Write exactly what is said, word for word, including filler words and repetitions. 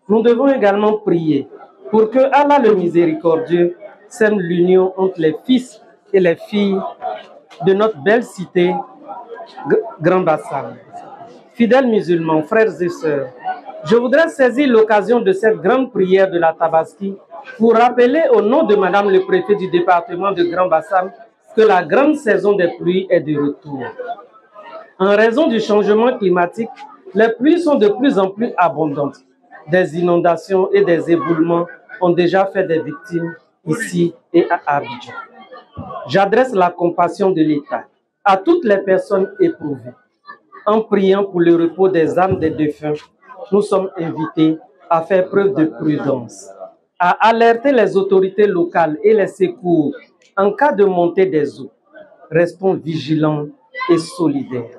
Nous devons également prier pour que Allah le miséricordieux sème l'union entre les fils et les filles de notre belle cité Grand Bassam. Fidèles musulmans, frères et sœurs, je voudrais saisir l'occasion de cette grande prière de la Tabaski pour rappeler au nom de Madame le préfet du département de Grand Bassam que la grande saison des pluies est de retour. En raison du changement climatique, les pluies sont de plus en plus abondantes. Des inondations et des éboulements ont déjà fait des victimes ici et à Abidjan. J'adresse la compassion de l'État à toutes les personnes éprouvées. En priant pour le repos des âmes des défunts, nous sommes invités à faire preuve de prudence, à alerter les autorités locales et les secours en cas de montée des eaux. Restons vigilants et solidaires.